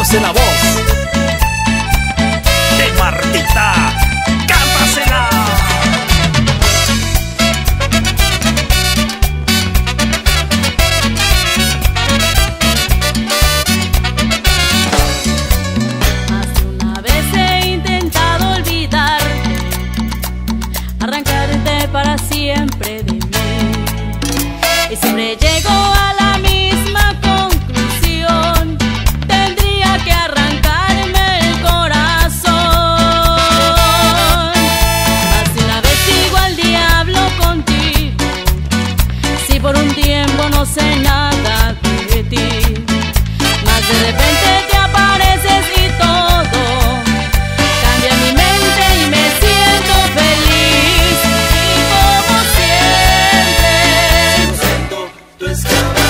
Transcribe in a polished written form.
hace la voz de Martita. ¡Cántasela! Más de una vez he intentado olvidarte, arrancarte para siempre de mí, y siempre llego a la misma conclusión: tendría que arrancarme el corazón. Más de una vez sigo al diablo contigo, si por un tiempo no sé nada de ti, más de repente te apareces y todo cambia mi mente y me siento feliz. Y como siempre, siendo tu esclava.